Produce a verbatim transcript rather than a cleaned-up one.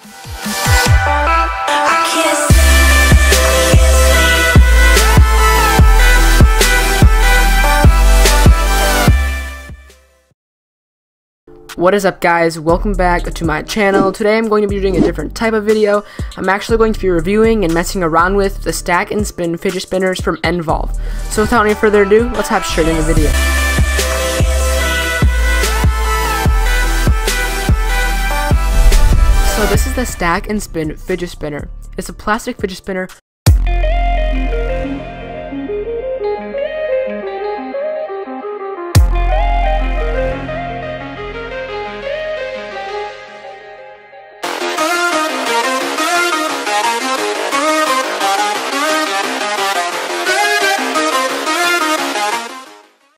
What is up, guys? Welcome back to my channel. Today I'm going to be doing a different type of video. I'm actually going to be reviewing and messing around with the stack and spin fidget spinners from Involve. So without any further ado, let's hop straight into the video. So this is the stack and spin fidget spinner. It's a plastic fidget spinner.